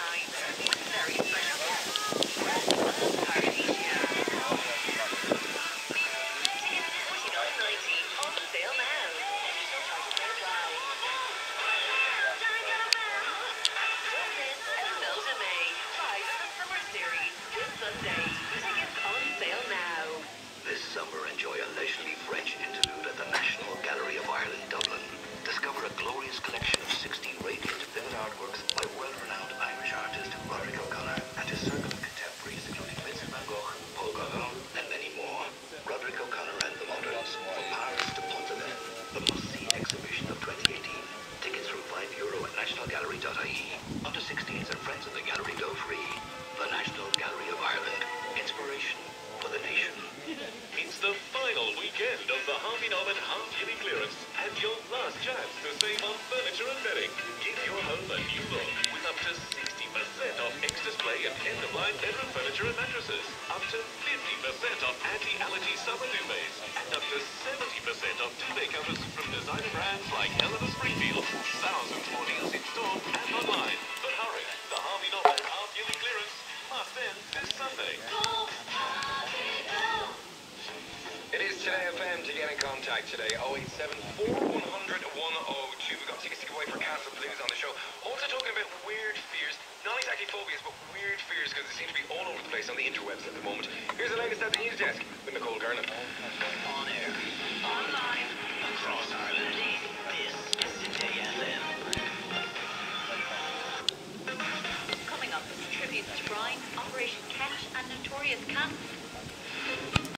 night with very special guests. And Paradisia. Tickets £49.90 on sale now. Additional charges may apply. Don't miss Imelda May, live in the Summer Series this Sunday. Tickets on sale now. This summer, enjoy a leisurely French interlude at the National Gallery of Ireland, Dublin. Discover a glorious collection of 60 radiant vivid artworks by world-renowned Irish artist Roderick O'Connor and his circle of contemporaries including Vincent van Gogh, Paul Gauguin, and many more. Roderick O'Connor and the Moderns, from Paris to Pont-Aven, the must-see exhibition of 2018. Tickets from €5 at nationalgallery.ie. Under 16s and friends of the gallery go free. The National Gallery of Ireland. Inspiration for the nation. It's the final weekend of the Harvey Norman half-yearly clearance and your last chance to save on furniture and bedding. Give your home a new look with up to 60% off ex-display and end-of-line bedroom furniture and mattresses, up to 50% off anti-allergy summer duvets, and up to 70% off duvet covers from designer brands like Helena Springfield. Thousands more deals in store and online. But hurry, the Harvey Norman half-yearly clearance must end this Sunday. It is Today FM to get in contact today. 087 4100 102. We've got tickets to give away for Castle Blues on the show. Also talking about weird fears. Not exactly phobias, but weird fears because they seem to be all over the place on the interwebs at the moment. Here's the latest at the news desk with Nicole Kernan. On air, online, across Ireland. This is Today FM. Coming up, tributes to Brian, Operation Catch, and Notorious Cats.